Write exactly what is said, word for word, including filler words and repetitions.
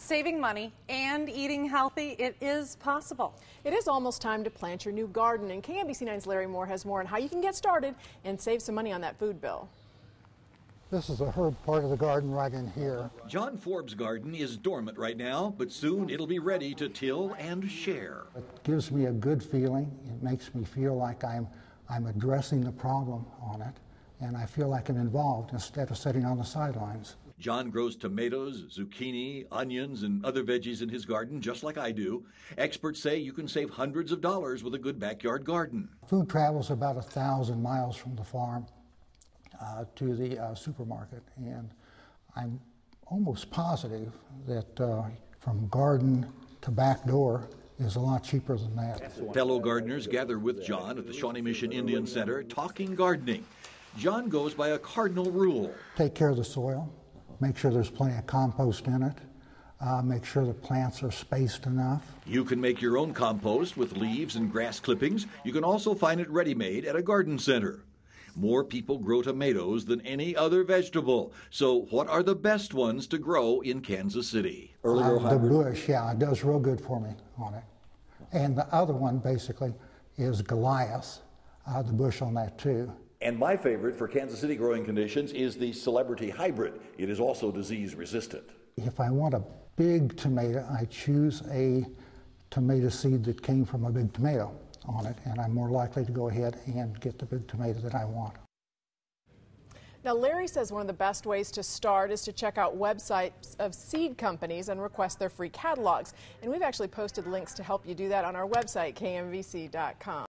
saving money and eating healthy, it is possible. It is almost time to plant your new garden, and K M B C nine's Larry Moore has more on how you can get started and save some money on that food bill. This is the herb part of the garden right in here. John Forbes' garden is dormant right now, but soon it'll be ready to till and share. It gives me a good feeling. It makes me feel like I'm, I'm addressing the problem on it, and I feel like I'm involved instead of sitting on the sidelines. John grows tomatoes, zucchini, onions, and other veggies in his garden, just like I do. Experts say you can save hundreds of dollars with a good backyard garden. Food travels about a thousand miles from the farm uh, to the uh, supermarket, and I'm almost positive that uh, from garden to back door is a lot cheaper than that. Fellow gardeners gather with John at the Shawnee Mission Indian Center, talking gardening. John goes by a cardinal rule. Take care of the soil. Make sure there's plenty of compost in it. Uh, make sure the plants are spaced enough. You can make your own compost with leaves and grass clippings. You can also find it ready-made at a garden center. More people grow tomatoes than any other vegetable. So what are the best ones to grow in Kansas City? Uh, the bush, yeah, it does real good for me on it. And the other one basically is Goliath, uh, the bush on that too. And my favorite for Kansas City growing conditions is the Celebrity Hybrid. It is also disease resistant. If I want a big tomato, I choose a tomato seed that came from a big tomato on it, and I'm more likely to go ahead and get the big tomato that I want. Now, Larry says one of the best ways to start is to check out websites of seed companies and request their free catalogs. And we've actually posted links to help you do that on our website, K M B C dot com.